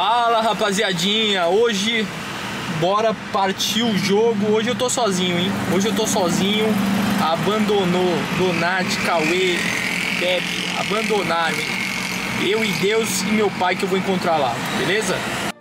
Fala, rapaziadinha, hoje bora partir o jogo. Hoje eu tô sozinho, hein? Hoje eu tô sozinho. Abandonou Donati, Cauê, Pepe, abandonaram, hein? Eu e Deus e meu pai que eu vou encontrar lá, beleza?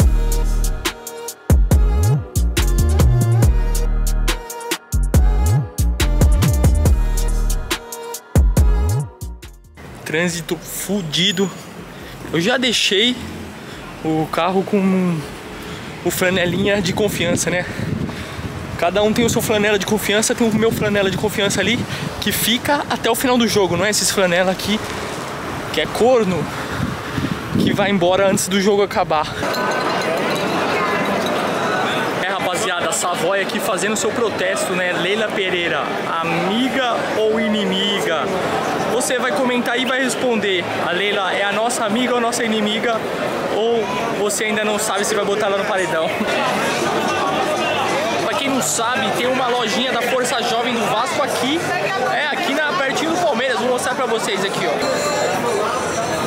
Trânsito fudido. Eu já deixei o carro com o flanelinha de confiança, né? Cada um tem o seu flanela de confiança, tem o meu flanela de confiança ali, que fica até o final do jogo, não é esses flanela aqui, que é corno, que vai embora antes do jogo acabar. É, rapaziada, a Savoy aqui fazendo seu protesto, né? Leila Pereira, amiga ou inimiga? Você vai comentar e vai responder. A Leila é a nossa amiga ou a nossa inimiga? Ou você ainda não sabe se vai botar ela no paredão? Pra quem não sabe, tem uma lojinha da Força Jovem do Vasco aqui. É, aqui pertinho do Palmeiras. Vou mostrar pra vocês aqui, ó.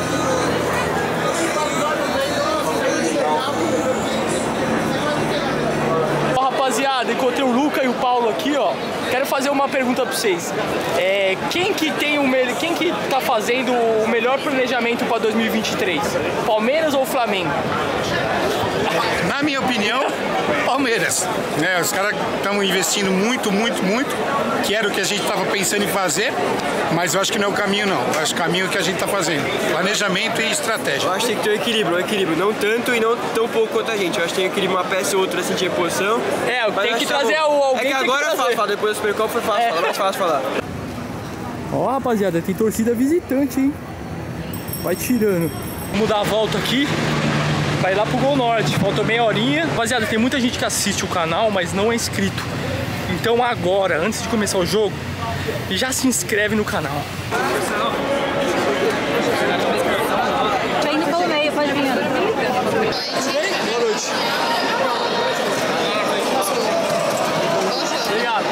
Rapaziada, encontrei o Luca e o Paulo aqui, ó. Quero fazer uma pergunta pra vocês. Quem que tá fazendo o melhor planejamento para 2023? Palmeiras ou Flamengo? Na minha opinião, Palmeiras. Os caras estão investindo muito, que era o que a gente estava pensando em fazer, mas eu acho que não é o caminho, não. Eu acho que o caminho é o que a gente está fazendo. Planejamento e estratégia. Eu acho que tem que ter um equilíbrio. Não tanto e não tão pouco quanto a gente. Eu acho que tem equilíbrio, uma peça ou outra assim de reposição. Tem que trazer alguém. É que agora eu falo, depois do Supercopa foi fácil falar, mais fácil falar. Ó, rapaziada, tem torcida visitante, hein? Vai tirando. Vamos dar a volta aqui. Vai lá pro Gol Norte, falta meia horinha. Rapaziada, tem muita gente que assiste o canal, mas não é inscrito. Então agora, antes de começar o jogo, já se inscreve no canal. Tá indo pelo meio, pode vir. Boa noite. Obrigado.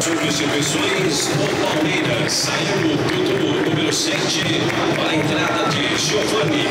substituições, o Palmeiras saiu do número 7 para a entrada de Giovani.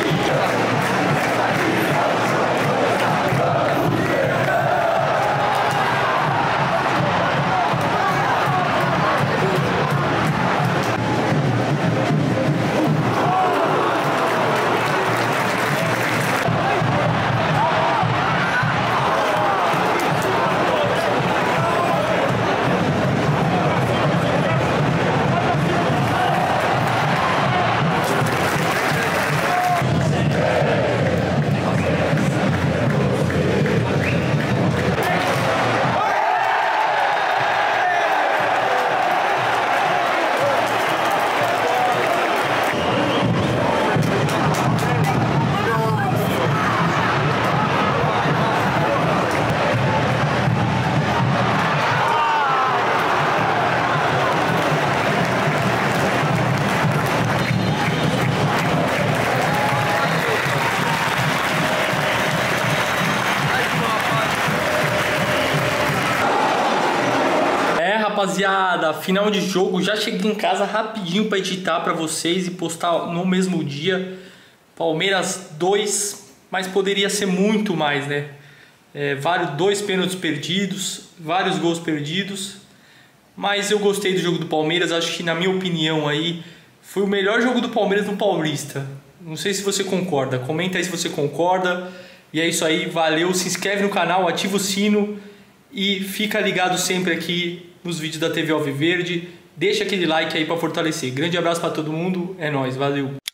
Rapaziada, final de jogo, já cheguei em casa rapidinho para editar para vocês e postar no mesmo dia. Palmeiras 2, mas poderia ser muito mais, né? Dois pênaltis perdidos, vários gols perdidos. Mas eu gostei do jogo do Palmeiras, acho que na minha opinião aí foi o melhor jogo do Palmeiras no Paulista. Não sei se você concorda, comenta aí se você concorda. E é isso aí, valeu, se inscreve no canal, ativa o sino e fica ligado sempre aqui nos vídeos da TV Alviverde. Deixa aquele like aí para fortalecer. Grande abraço para todo mundo, é nóis, valeu!